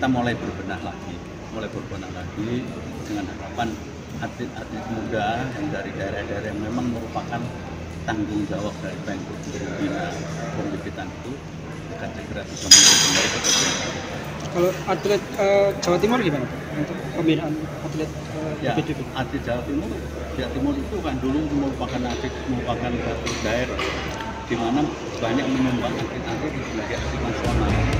kita mulai berbenah lagi dengan harapan atlet-atlet muda yang dari daerah-daerah yang memang merupakan tanggung jawab dari Pemkot untuk membina pembibitan itu akan segera bisa kembali ke kegiatan. Kalau atlet Jawa Timur gimana untuk pembinaan atlet PBB? Atlet Jawa Timur itu kan dulu merupakan satu daerah di mana banyak menyumbang atlet-atlet di atlet nasional.